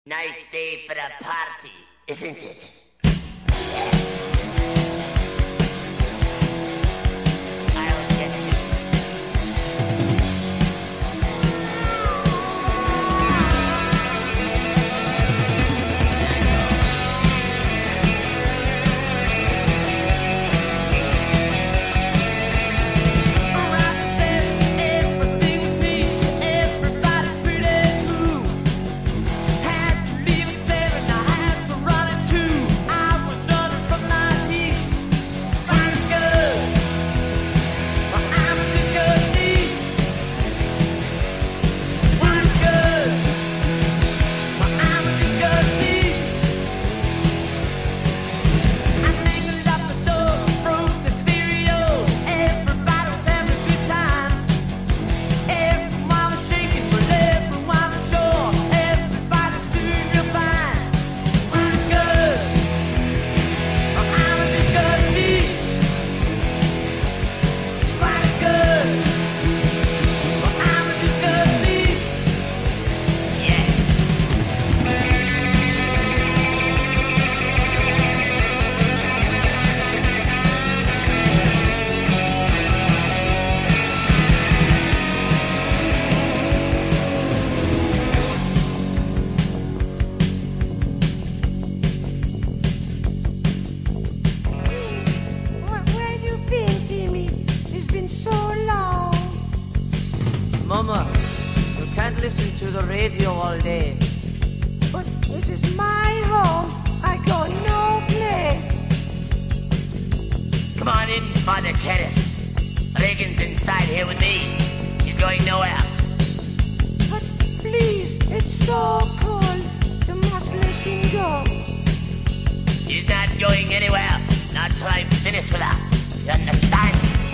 Nice day for a party, isn't it? I'll get you. Mama, you can't listen to the radio all day. But this is my home. I go no place. Come on in, Father Terrace. Reagan's inside here with me. He's going nowhere. But please, it's so cold. You must let him go. He's not going anywhere. Not till I'm finished with her. You understand?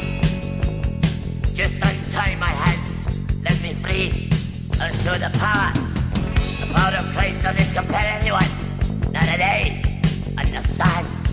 Just untie my hands. Let me free. I'll show the power. The power of Christ doesn't compel anyone. Not a day. Understand?